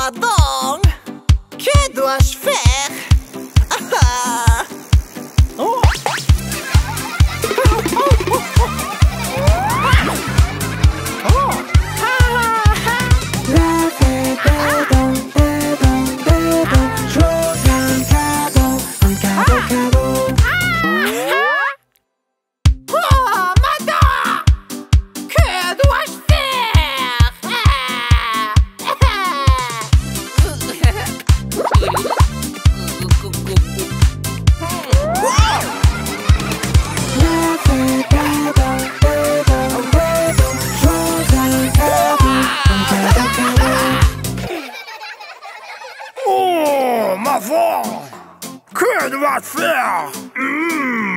Dites-moi donc, que dois-je faire? Oh. Laver des dents, choisir un cadeau. Oh, madame! Que dois-je faire? Laver des dents, choisir un cadeau. Oh, ma femme! Que dois-je faire?